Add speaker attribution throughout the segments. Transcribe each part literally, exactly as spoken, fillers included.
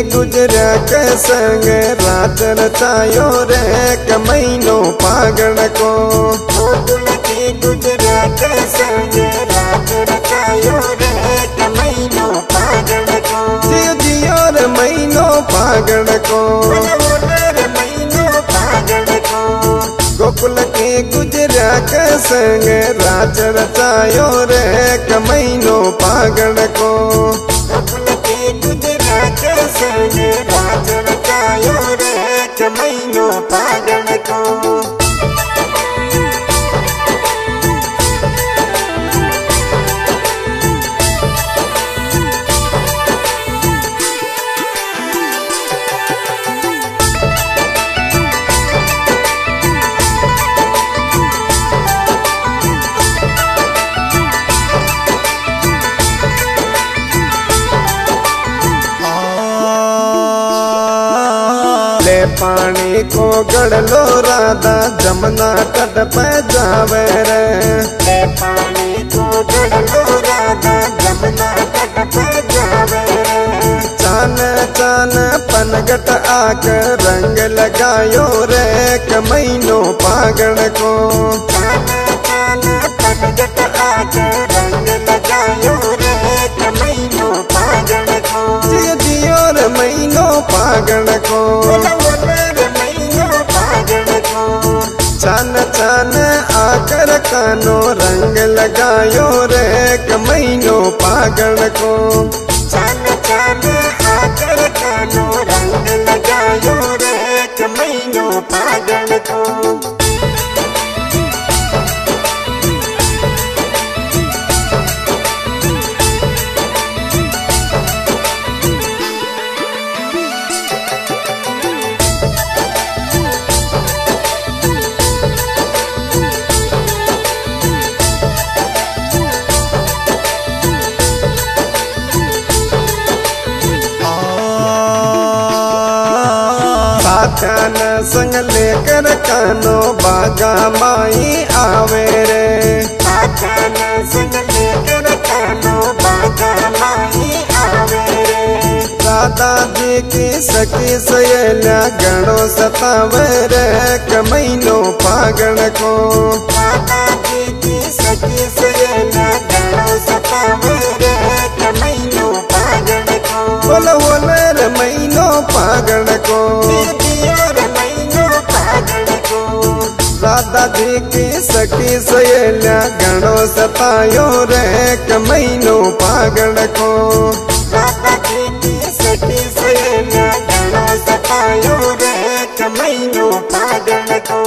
Speaker 1: गुजरा के संग रात रचायो रे कमैनो पागण को।
Speaker 2: गोकुल की गुजरा के संग रात रचायो रे कमैनो पागण को।
Speaker 1: जियो जियो रे मैनो पागण को। गोकुल के गुजरा के संग राज रचायो रे कमैनो पागण को।
Speaker 2: गोकुल के गुजरा के संग राज रचायो रे कमैनो पागण को।
Speaker 1: पानी को गड़लो राधा जमुना तट पे जावे रे।
Speaker 2: पानी को गड़लो राधा जमुना तट पे जावे रे।
Speaker 1: चान चान पनगट आकर रंग लगायो रे कमैनो पागण को।
Speaker 2: चान चान पनगट आकर रंग लगायो रे कमैनो पागण को।
Speaker 1: जियो जियो रे मैनो पागण को। चान चान आकर कानो रंग लगायो रे कमैनो पागण को।
Speaker 2: चान चान आकर कानो रंग लगायो रे कमैनो पागण को।
Speaker 1: कान संग लेकर कानो बागा माई आवे रे।
Speaker 2: कान संग लेकर कानो बागा माई आवे रे।
Speaker 1: राधा जी की सखी सहेलिया गणो सतावे रे कमैनो पागण को।
Speaker 2: राधा जी की सखी सहेलिया गणो सतावे रे कमैनो पागण को।
Speaker 1: बोलो बोले रे मैनो पागण को। राधा जी की सखी सहेलिया गणो सतायो रे कमैनो पागण को।
Speaker 2: राधा जी की सखी सहेलिया गणो सतायो रे कमैनो पागण को।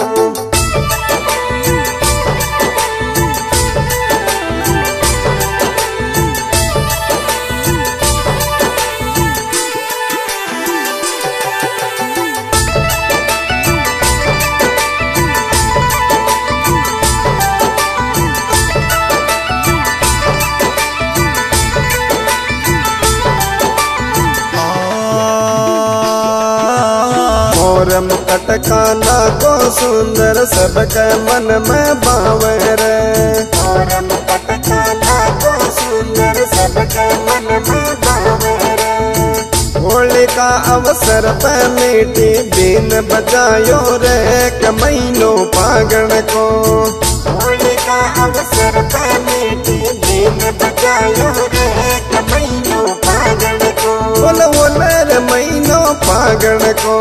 Speaker 1: मोर मुकट काना को सुंदर सबके मन में बावे रे।
Speaker 2: मोर मुकट काना को सुंदर सबके मन में बावे रे।
Speaker 1: होली का अवसर पे मीठी बीन बजायो रे कमैनो पागण को।
Speaker 2: होली का अवसर पे मीठी बीन बजायो रे कमैनो पागण को।
Speaker 1: बोल बोले रे मैनो पागण को।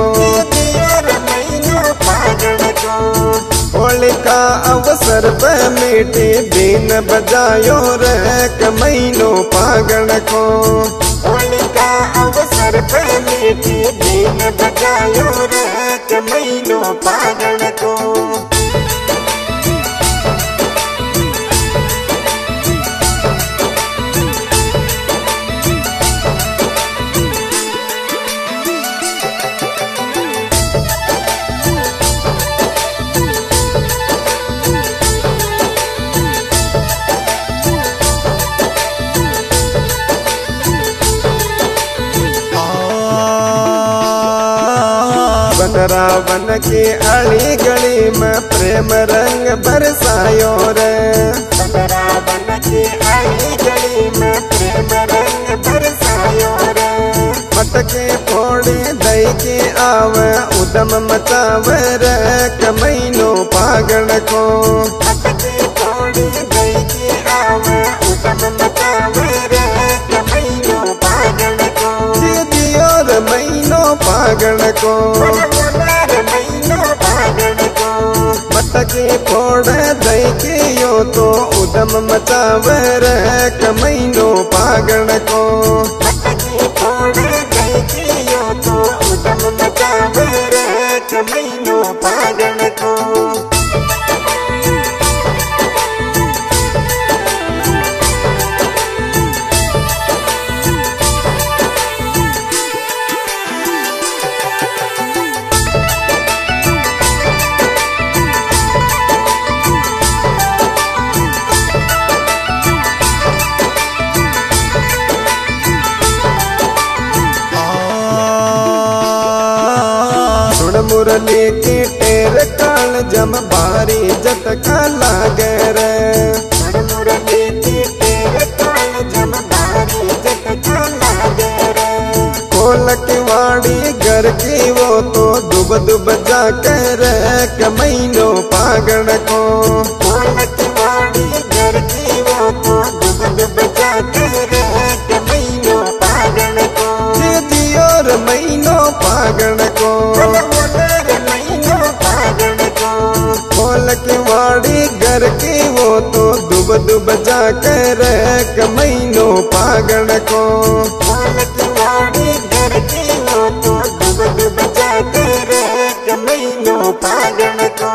Speaker 1: होली का अवसर पे मीठी बीन बजायो रे कमैनो पागण को।
Speaker 2: होली का अवसर पे मीठी बीन बजायो रे कमैनो पागण को।
Speaker 1: रावण की अली गली में प्रेम रंग बरसायो रे।
Speaker 2: रावण की अली गली में प्रेम रंग बरसायो रे।
Speaker 1: मटके फोड़ के आवे उदम मचावे रे कमैनो पागण को।
Speaker 2: पटकी फोड़ी दई के आवे उदम मचावे रे कमैनो पागण को।
Speaker 1: जियो रे मैनो पागण को।
Speaker 2: महीनो पागण को।
Speaker 1: पटकी फोड़ दई के यो तो उदम मचावे रे कमैनो पागण को।
Speaker 2: पटकी फोड़ दई के यो तो उदम मचावे रे कमैनो पागण को।
Speaker 1: मुरली की टेर काल जम भारी जटका लागे रे।
Speaker 2: मुरली की टेर काल जम भारी जटका लागे रे।
Speaker 1: खोल की वाड़ी घर की वो तो दुब दुब जाके रे कमैनो पागण को।
Speaker 2: खोल की वाड़ी घर की वो तो दुब दुब जाके रे कमैनो पागण को।
Speaker 1: जियो रे मैनो पागण को। खोल की वाड़ी घर की वो तो दुब दुब जाकर कमैनो पागण को।
Speaker 2: खोल की वाड़ी घर की वो तो दुब दुब जाकर कमैनो पागण को।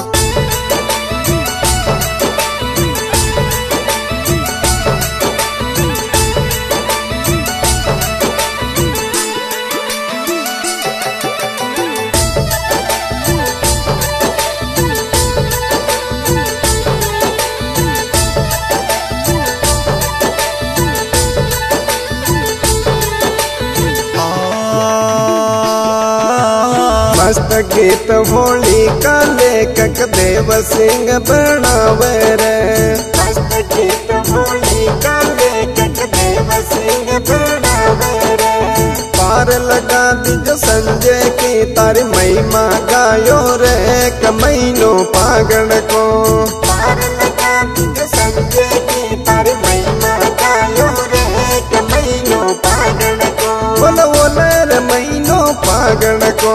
Speaker 1: मस्त गीत होली का लेखक देव सिंह बनावे रे।
Speaker 2: मस्त गीत होली का लेखक देव सिंह बनावे रे।
Speaker 1: पार लगा दीजो संजय की तारी महिमा गायो रे कमैनो पागण को।
Speaker 2: पार लगा दीजो संजय की तारी महिमा गायो रे कमैनो पागण को।
Speaker 1: बोलो बोले रे मैनो पागण को।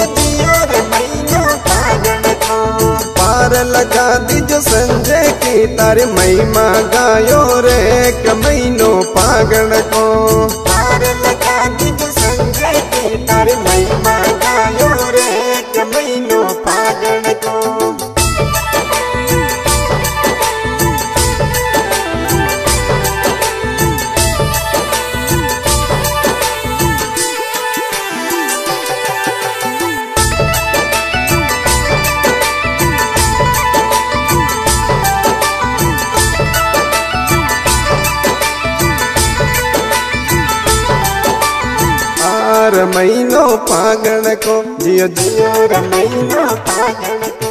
Speaker 1: पार लगा दीजो संजय की तारी महिमा गायो रे कमैनो पागण को।
Speaker 2: पार लगा दीजो संजय की तारी महिमा गायो रे कमैनो पागण को।
Speaker 1: मैनो पागण को। जियो
Speaker 2: जियो रे मैनो पागण को।